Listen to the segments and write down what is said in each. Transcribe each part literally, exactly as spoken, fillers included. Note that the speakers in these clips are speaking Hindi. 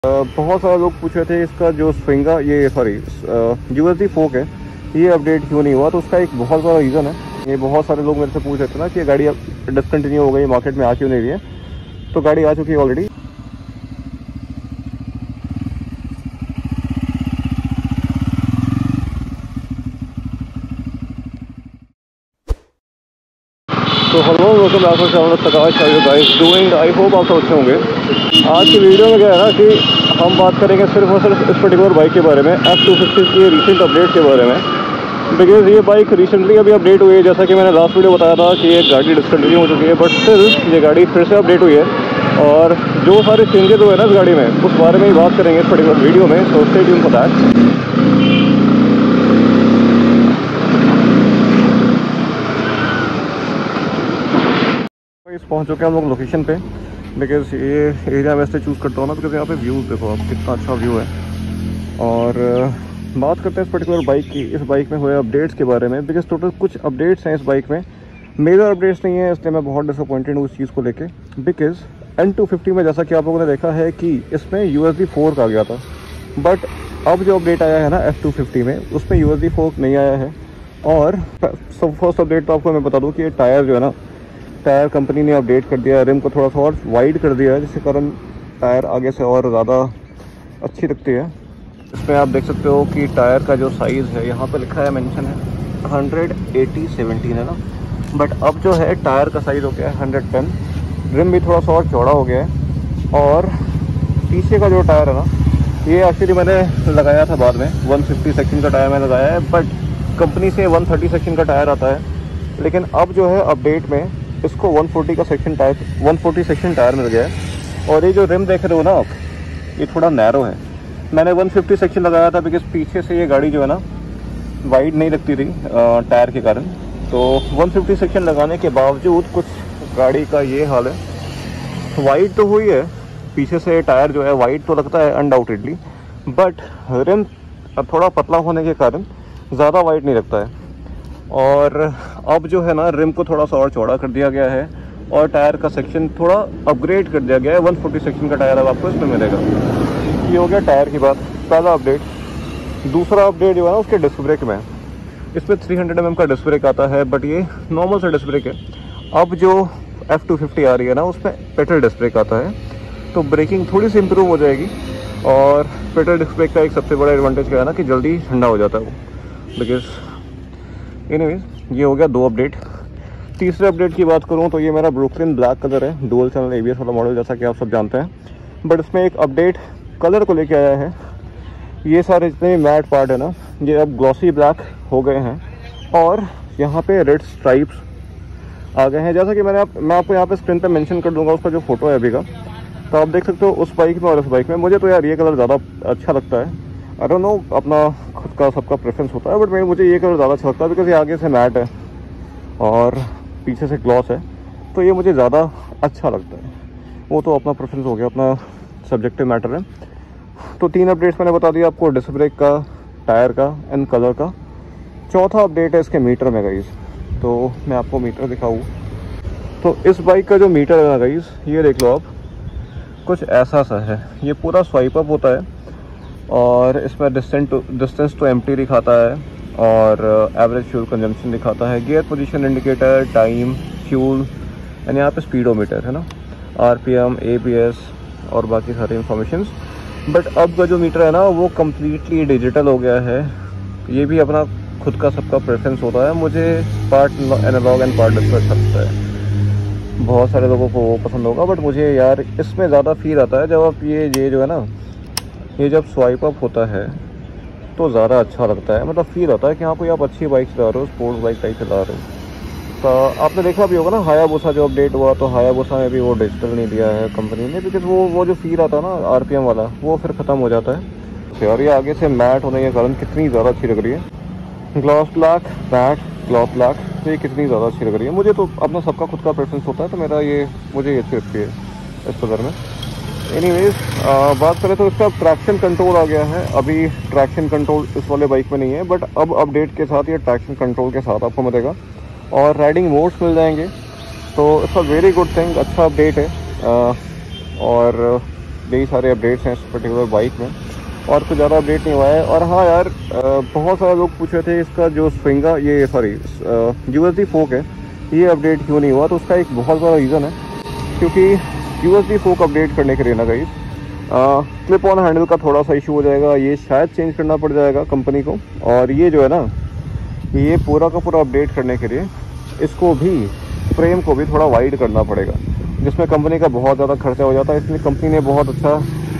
बहुत सारे लोग पूछ रहे थे इसका जो स्विंगा ये सॉरी यूएसडी फोक है ये अपडेट क्यों नहीं हुआ। तो उसका एक बहुत बड़ा रीज़न है। ये बहुत सारे लोग मेरे से पूछ रहे थे ना कि ये गाड़ी अब डिसकंटिन्यू हो गई, मार्केट में आ क्यों नहीं रही है। तो गाड़ी आ चुकी है ऑलरेडी। तो hello welcome back to channel Prakash. How you guys doing? I hope आप सब अच्छे होंगे। आज की वीडियो में क्या है ना कि हम बात करेंगे सिर्फ और सिर्फ इस पर्टिकुलर बाइक के बारे में, एफ टू फिफ्टी की रिसेंट अपडेट के बारे में। बिकॉज ये बाइक रिसेंटली अभी अपडेट हुई है, जैसा कि मैंने लास्ट वीडियो बताया था कि ये गाड़ी डिसकंटिन्यू हो चुकी है, बट स्टिल ये गाड़ी फिर से अपडेट हुई है। और जो सारे चेंजेस हुए ना इस गाड़ी में, उस बारे में ही बात करेंगे इस पर्टिकुलर वीडियो में। तो स्टे ट्यून फॉर दैट। पहुंच चुके हैं हम लोग लोकेशन पे। बिकॉज ये एरिया मैं इसलिए चूज़ करता हूँ ना बिकॉज यहाँ पे व्यूज़ देखो आप, कितना अच्छा व्यू है। और बात करते हैं इस पर्टिकुलर बाइक की, इस बाइक में हुए अपडेट्स के बारे में। बिकॉज टोटल कुछ अपडेट्स हैं इस बाइक में, मेजर अपडेट्स नहीं है, इसलिए मैं बहुत डिसअपॉइंटेड हूँ उस चीज़ को लेके। बिकॉज एन टू फिफ्टी में जैसा कि आप लोगों ने देखा है कि इसमें यू एस डी फोर्क आ गया था, बट अब जो अपडेट आया है ना एफ टू फिफ्टी में, उसमें यू एस डी फोर्क नहीं आया है। और सब फर्स्ट अपडेट तो आपको मैं बता दूँ कि ये टायर जो है ना, टायर कंपनी ने अपडेट कर दिया है, रिम को थोड़ा सा और वाइड कर दिया है, जिसके कारण टायर आगे से और ज़्यादा अच्छी लगती है। इसमें आप देख सकते हो कि टायर का जो साइज़ है यहाँ पे लिखा है, मेंशन है हंड्रेड एटी सेवेंटीन है ना, बट अब जो है टायर का साइज़ हो गया है हंड्रेड टेन। रिम भी थोड़ा सा और चौड़ा हो गया है। और पीछे का जो टायर है ना, ये एक्चुअली मैंने लगाया था बाद में, वन फिफ्टी सेक्शन का टायर मैंने लगाया है, बट कंपनी से वन थर्टी सेक्शन का टायर आता है। लेकिन अब जो है अपडेट में इसको वन फोर्टी का section tyre one forty section tyre मिल गया है। और ये जो रिम देख रहे हो ना आप, ये थोड़ा नैरो है। मैंने वन फिफ्टी सेक्शन लगाया था बिकॉज पीछे से ये गाड़ी जो है ना वाइड नहीं लगती थी टायर के कारण। तो वन फिफ्टी सेक्शन लगाने के बावजूद कुछ गाड़ी का ये हाल है। वाइड तो हुई है, पीछे से टायर जो है वाइड तो लगता है अनडाउटेडली, बट रिम थोड़ा पतला होने के कारण ज़्यादा वाइड नहीं लगता है। और अब जो है ना रिम को थोड़ा सा और चौड़ा कर दिया गया है और टायर का सेक्शन थोड़ा अपग्रेड कर दिया गया है। वन फोर्टी सेक्शन का टायर अब आपको इसमें मिलेगा। ये हो गया टायर की बात, पहला अपडेट। दूसरा अपडेट जो है ना उसके डिस्क ब्रेक में, इसमें थ्री हंड्रेड एम एम का डिस्क ब्रेक आता है, बट ये नॉर्मल सा डिस्क ब्रेक है। अब जो एफ टू फिफ्टी आ रही है ना, उसमें पेडल डिस्क ब्रेक आता है, तो ब्रेकिंग थोड़ी सी इम्प्रूव हो जाएगी। और पेडल डिस्क ब्रेक का एक सबसे बड़ा एडवांटेज क्या है ना कि जल्दी ठंडा हो जाता है वो। बिकॉज एनीवेज ये हो गया दो अपडेट। तीसरे अपडेट की बात करूं तो ये मेरा ब्रुकलिन ब्लैक कलर है, डुअल चैनल एबीएस वाला मॉडल, जैसा कि आप सब जानते हैं। बट इसमें एक अपडेट कलर को लेके आया है। ये सारे जितने भी मैट पार्ट है ना, ये अब ग्लॉसी ब्लैक हो गए हैं और यहाँ पे रेड स्ट्राइप्स आ गए हैं। जैसा कि मैंने आप मैं आपको यहाँ पे स्क्रीन पे मेंशन कर दूंगा उसका जो फोटो है अभी का, तो आप देख सकते हो उस बाइक में और उस बाइक में। मुझे तो यार ये कलर ज़्यादा अच्छा लगता है। आई डोंट नो, अपना खुद का सबका प्रेफरेंस होता है, बट मैं मुझे ये कलर ज़्यादा अच्छा लगता है बिकॉज ये आगे से मैट है और पीछे से ग्लॉस है, तो ये मुझे ज़्यादा अच्छा लगता है। वो तो अपना प्रेफरेंस हो गया, अपना सब्जेक्टिव मैटर है। तो तीन अपडेट्स मैंने बता दिया आपको, डिस्क ब्रेक का, टायर का एंड कलर का। चौथा अपडेट है इसके मीटर में गाइस। तो मैं आपको मीटर दिखाऊँ तो इस बाइक का जो मीटर है ना गाइस, ये देख लो आप, कुछ ऐसा सा है। ये पूरा स्वाइप अप होता है और इसमें distance to distance to empty दिखाता है और एवरेज फ्यूल कंजम्पशन दिखाता है, gear position indicator, time, fuel and यहाँ पे स्पीडोमीटर है ना, आरपीएम, एबीएस और बाकी सारे इंफॉर्मेशंस। बट अब का जो मीटर है ना वो कम्प्लीटली डिजिटल हो गया है। ये भी अपना खुद का सबका प्रेफरेंस होता है। मुझे part analogue and part digital अच्छा लगता है, बहुत सारे लोगों को वो पसंद होगा, बट मुझे यार इसमें ज़्यादा फील आता है जब आप ये ये जो है ना, ये जब स्वाइप अप होता है तो ज़्यादा अच्छा लगता है। मतलब फील आता है कि हाँ कोई आप अच्छी बाइक चला रहे हो, स्पोर्ट्स बाइक टाइप चला रहे हो। तो आपने देखा भी होगा ना हायाबुसा जो अपडेट हुआ, तो हायाबुसा में भी वो डिजिटल नहीं दिया है कंपनी ने, बिकॉज वो वो जो फील आता है ना आरपीएम वाला, वो फिर ख़त्म हो जाता है। और ये आगे से मैट होने के कारण कितनी ज़्यादा अच्छी लग रही है, gloss black, matte gloss black, तो ये कितनी ज़्यादा अच्छी लग रही है। मुझे तो अपना सबका खुद का प्रेफरेंस होता है, तो मेरा ये मुझे ये अच्छी लगती है इस कलर में। एनीवेज बात करें तो इसका ट्रैक्शन कंट्रोल आ गया है। अभी ट्रैक्शन कंट्रोल इस वाले बाइक में नहीं है, बट अब अपडेट के साथ ये ट्रैक्शन कंट्रोल के साथ आपको मिलेगा और राइडिंग मोड्स मिल जाएंगे। तो it's a very good thing, अच्छा अपडेट है। आ, और यही सारे अपडेट्स हैं इस पर्टिकुलर बाइक में, और कुछ ज़्यादा अपडेट नहीं हुआ है। और हाँ यार, बहुत सारे लोग पूछ रहे थे इसका जो स्विंगा ये सॉरी यूएसडी फोक है ये अपडेट क्यों नहीं हुआ। तो उसका एक बहुत बड़ा रीज़न है, क्योंकि यूएसडी फोक अपडेट करने के लिए ना गाइस क्लिप ऑन हैंडल का थोड़ा सा इशू हो जाएगा, ये शायद चेंज करना पड़ जाएगा कंपनी को। और ये जो है ना, ये पूरा का पूरा अपडेट करने के लिए इसको भी फ्रेम को भी थोड़ा वाइड करना पड़ेगा, जिसमें कंपनी का बहुत ज़्यादा खर्चा हो जाता है। इसलिए कंपनी ने बहुत अच्छा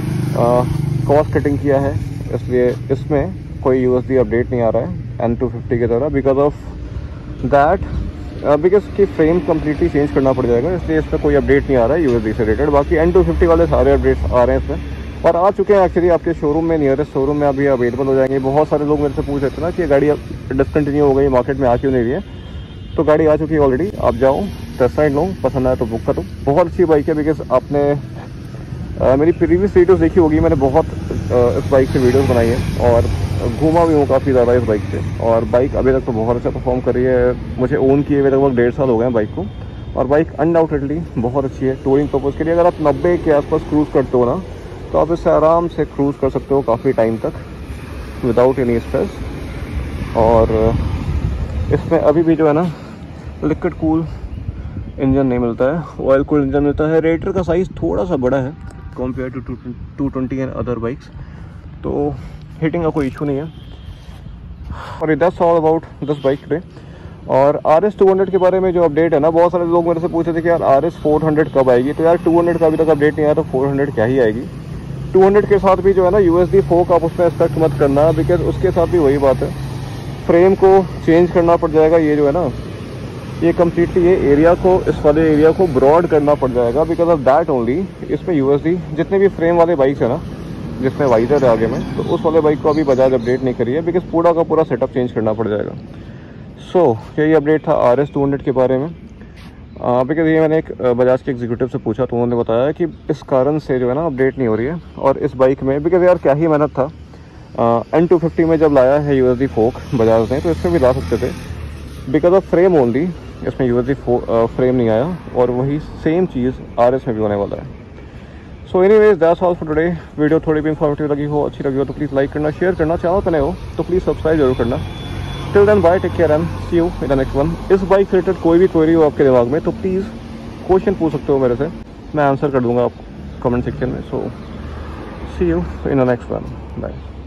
कॉस्ट कटिंग किया है, इसलिए इसमें कोई यूएसडी अपडेट नहीं आ रहा है एन टू फिफ्टी की तरह। बिकॉज ऑफ दैट बिकॉज की फ्रेम कम्प्लीटली चेंज करना पड़ जाएगा, इसलिए इसमें कोई अपडेट नहीं आ रहा है यूएसडी से रिलेटेड। बाकी एन टू फिफ्टी वाले सारे अपडेट्स आ रहे हैं इसमें, और आ चुके हैं एक्चुअली आपके शोरूम में, नियरेस्ट शोरूम में अभी अवेलेबल हो जाएंगे। बहुत सारे लोग मेरे से पूछ रहे थे ना कि गाड़ी अब डिसकंटिन्यू हो गई, मार्केट में आ क्यों नहीं रही है। तो गाड़ी आ चुकी है ऑलरेडी, आप जाओ टेस्ट राइड लो, पसंद आए तो बुक करो। बहुत अच्छी बाइक है, बिकॉज आपने आ, मेरी प्रीवियस वीडियोस देखी होगी, मैंने बहुत आ, इस बाइक से वीडियोस बनाई है और घूमा भी हूँ काफ़ी ज़्यादा इस बाइक से। और बाइक अभी तक तो बहुत अच्छा परफॉर्म कर रही है। मुझे ओन किए हुए लगभग डेढ़ साल हो गए हैं बाइक को, और बाइक अनडाउटेडली बहुत अच्छी है टूरिंग पर्पज़ के लिए। अगर आप नब्बे के आसपास क्रूज़ करते हो ना, तो आप इससे आराम से क्रूज़ कर सकते हो काफ़ी टाइम तक विदाउट एनी स्ट्रेस। और इसमें अभी भी जो है ना लिक्विड कूल इंजन नहीं मिलता है, ऑयल कूल इंजन मिलता है। रेडिएटर का साइज़ थोड़ा सा बड़ा है compare to two twenty and other bikes, तो हीटिंग का कोई इशू नहीं है। और that's all about this bike today. और आर एस टू हंड्रेड के बारे में जो अपडेट है ना, बहुत सारे लोग मेरे से पूछ रहे थे कि यार आर एस फोर हंड्रेड कब आएगी। तो यार टू हंड्रेड का अभी तक अपडेट नहीं आया, तो फोर हंड्रेड क्या ही आएगी। टू हंड्रेड के साथ भी जो है ना यूएसडी फोक आप उसमें एक्सपेक्ट मत करना, बिकॉज उसके साथ भी वही बात है, फ्रेम को चेंज करना पड़ जाएगा। ये जो है ना, ये कम्प्लीटली ये एरिया को, इस वाले एरिया को ब्रॉड करना पड़ जाएगा। बिकॉज ऑफ दैट ओनली इसमें यूएसडी जितने भी फ्रेम वाले बाइक्स है ना, जिसमें वाइजर है आगे में, तो उस वाले बाइक को अभी बजाज अपडेट नहीं करी है, बिकॉज पूरा का पूरा सेटअप चेंज करना पड़ जाएगा। सो so, यही अपडेट था आर एस टू हंड्रेड के बारे में। बिकॉज ये मैंने एक बजाज के एग्जीक्यूटिव से पूछा, तो उन्होंने बताया कि इस कारण से जो है ना अपडेट नहीं हो रही है। और इस बाइक में बिकॉज यार क्या ही मेहनत था, एन टू फिफ्टी में जब लाया है यूएसडी फोक बजाज ने, तो इसमें भी ला सकते थे। बिकॉज ऑफ फ्रेम ओनली इसमें यूएसडी फ्रेम नहीं आया, और वही सेम चीज़ आर एस में भी होने वाला है। So anyways that's all for today. Video थोड़ी भी इंफॉर्मेटिव लगी हो, अच्छी लगी हो, तो प्लीज़ लाइक करना, शेयर करना। चैनल पर नए हो तो प्लीज़ सब्सक्राइब जरूर करना। Till then bye, take care and see you in the next one. इस बाइक से रिलेटेड कोई भी क्वेरी हो आपके दिमाग में, तो प्लीज़ क्वेश्चन पूछ सकते हो मेरे से, मैं आंसर कर दूंगा आप कमेंट सेक्शन में। So see you in the next one, bye.